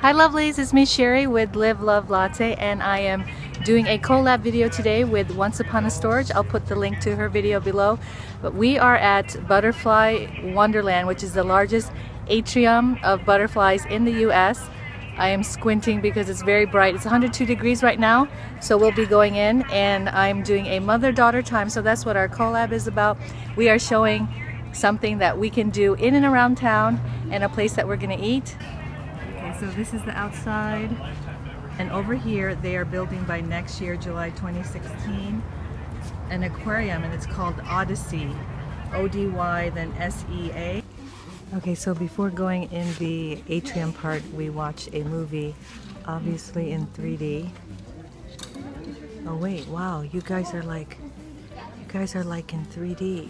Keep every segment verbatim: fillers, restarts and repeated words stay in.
Hi lovelies, it's me Sherry with Live Love Latte, and I am doing a collab video today with Once Upon a Storage. I'll put the link to her video below. But we are at Butterfly Wonderland, which is the largest atrium of butterflies in the U S. I am squinting because it's very bright. It's one hundred two degrees right now, so we'll be going in, and I'm doing a mother-daughter time, so that's what our collab is about. We are showing something that we can do in and around town and a place that we're gonna eat. Okay, so this is the outside, and over here they are building by next year, July twenty sixteen, an aquarium, and it's called Odyssea, O D Y then S E A. Okay, so before going in the atrium part, we watched a movie, obviously in three D. Oh wait, wow, you guys are like, you guys are like in three D.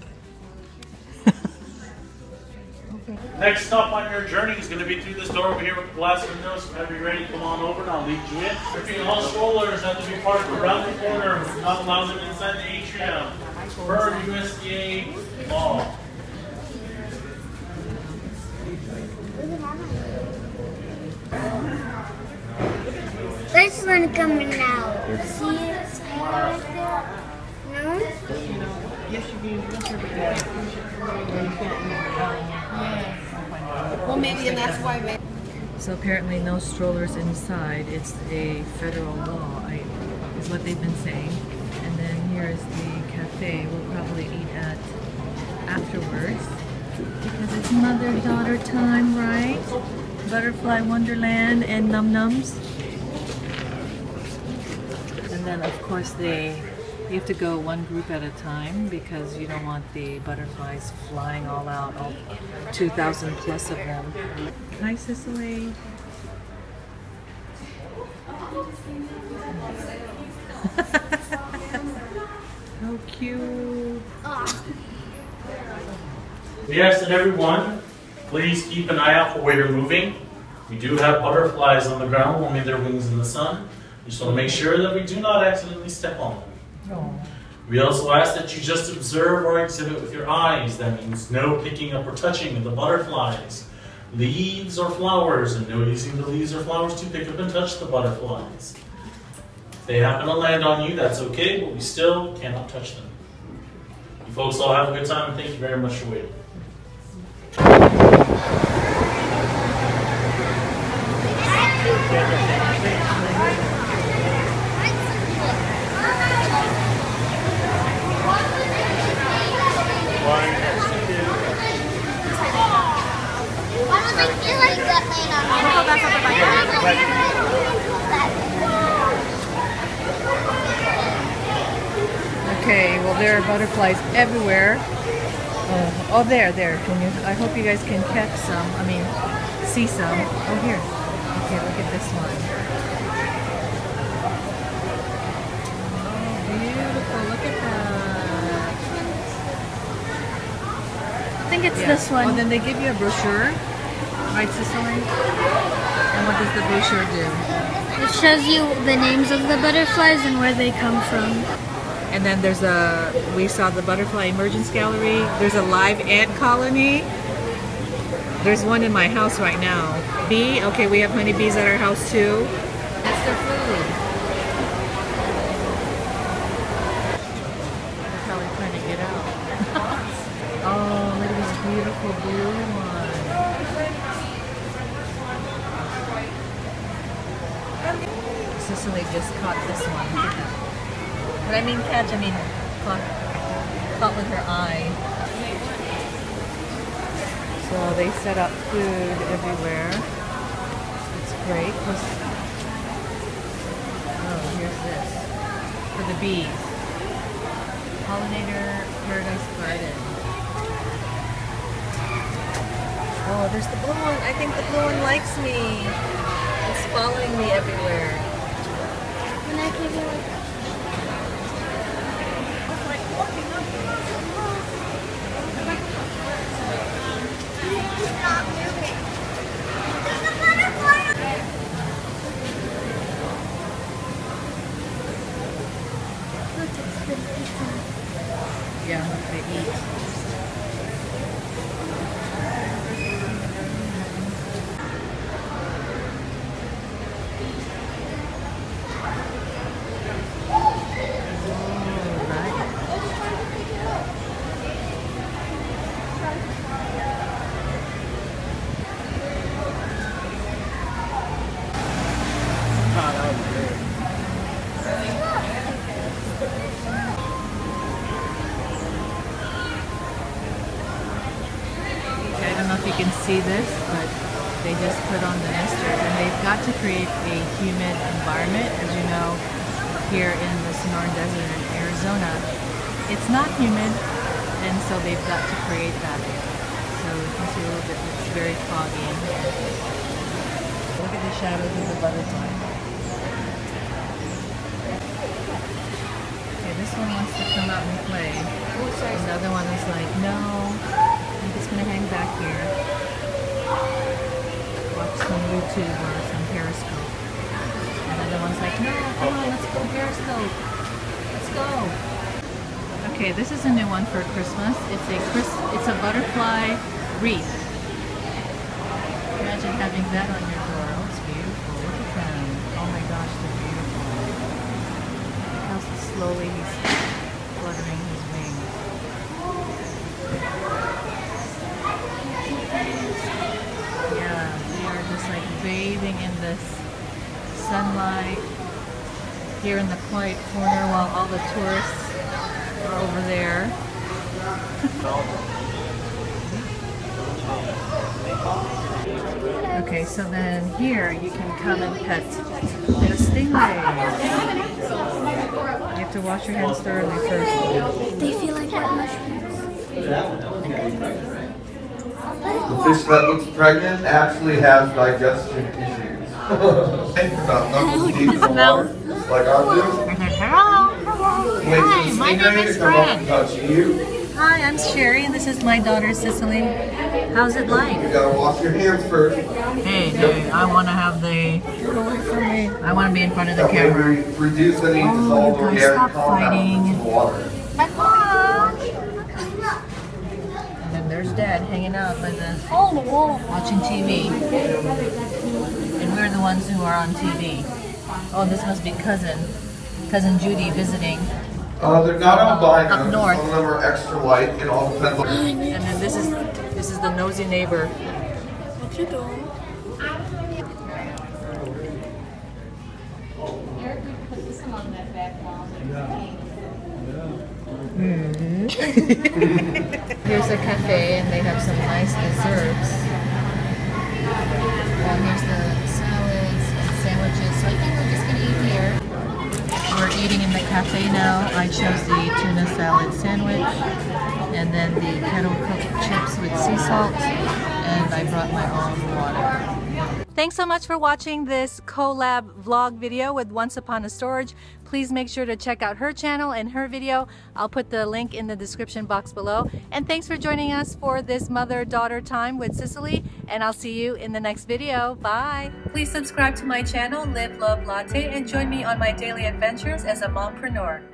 Next stop on your journey is going to be through this door over here with the glass windows. So whenever you're ready, come on over and I'll lead you in. Repeat, all strollers have to be parked around the corner. We do not allow them inside the atrium. Per U S D A law. There's one coming out. See it right there? No? Yes, you can. Well, maybe, and that's why. Maybe. So apparently no strollers inside. It's a federal law, I, is what they've been saying. And then here is the cafe we'll probably eat at afterwards, because it's mother-daughter time, right? Butterfly Wonderland and Num Nums. And then of course they, you have to go one group at a time because you don't want the butterflies flying all out, all two thousand plus of them. Hi Cicely. How cute. We ask that everyone please keep an eye out for where you're moving. We do have butterflies on the ground warming their wings in the sun. We just want to make sure that we do not accidentally step on them. Oh. We also ask that you just observe or exhibit with your eyes. That means no picking up or touching of the butterflies, leaves or flowers, and no using the leaves or flowers to pick up and touch the butterflies. If they happen to land on you, that's okay, but we still cannot touch them. You folks all have a good time, and thank you very much for waiting. Okay, well there are butterflies everywhere. Oh, oh there, there. Can you? I hope you guys can catch some. I mean, see some. Oh here. Okay, look at this one. Oh, beautiful. Look at that. I think it's Yeah. this one. Oh, then they give you a brochure, right, Cicely? And what does the brochure do? It shows you the names of the butterflies and where they come from. And then there's a, we saw the Butterfly Emergence Gallery. There's a live ant colony. There's one in my house right now. Bee, okay, we have honeybees at our house too. That's their food. They're probably trying to get out. Oh, look at this beautiful blue one. Cicely just caught this one. Look at that. But I mean catch, I mean caught, caught with her eye. So they set up food everywhere. It's great. Oh, here's this. For the bees. Pollinator Paradise Garden. Oh, there's the blue one. I think the blue one likes me. It's following me everywhere. When I give you like stop moving. There's a butterfly. Look, it's the pizza. Yeah, what they eat. see this, but they just put on the nesters, and they've got to create a humid environment. As you know, here in the Sonoran Desert in Arizona, it's not humid, and so they've got to create that. So you can see a little bit, it's very foggy in here. Look at the shadows of the butterfly. Okay, this one wants to come out and play. And the other one is like, no, I'm just going to hang back here. Watch some YouTube or some Periscope. And the other one's like, no, come on, let's go Periscope. Let's go. Okay, this is a new one for Christmas. It's a Chris it's a butterfly wreath. Imagine having that on your door. Oh, it's beautiful. Look at them. Oh my gosh, they're beautiful. Look how slowly he's fluttering his wings. Yeah, they are just like bathing in this sunlight here in the quiet corner while all the tourists are over there. Okay, so then here you can come and pet the stingrays. You have to wash your hands thoroughly first. They feel like wet mushrooms. The fish that looks pregnant actually has digestion issues. Think about knuckles deep in the water, just like I do. Wait for the stingray to come up and touch you. Hi, I'm Sherry, and this is my daughter Cicely. How's it like? You gotta wash your hands first. Hey, hey, I want to have the. Get away from me. I want to be in front of the That way camera. we reduce any Oh, dissolved you guys, organic stop compounds in the water. And then there's Dad hanging out by the Oh, the wall. watching T V, and we're the ones who are on T V. Oh, this must be cousin, cousin Judy visiting. Uh, they're not albino. Up north. Some of them are extra light. It all depends on. And then this is this is the nosy neighbor. What you doing? Here's a cafe, and they have some nice desserts. And here's the salads and sandwiches. So I think we're just gonna eat here. We're eating in the cafe now. I chose the tuna salad sandwich, and then the kettle cooked chips with sea salt, and I brought my own water. Thanks so much for watching this collab vlog video with Once Upon a Storage. Please make sure to check out her channel and her video. I'll put the link in the description box below. And thanks for joining us for this mother-daughter time with Cicely, and I'll see you in the next video. Bye! Please subscribe to my channel, Live Love Latte, and join me on my daily adventures as a mompreneur.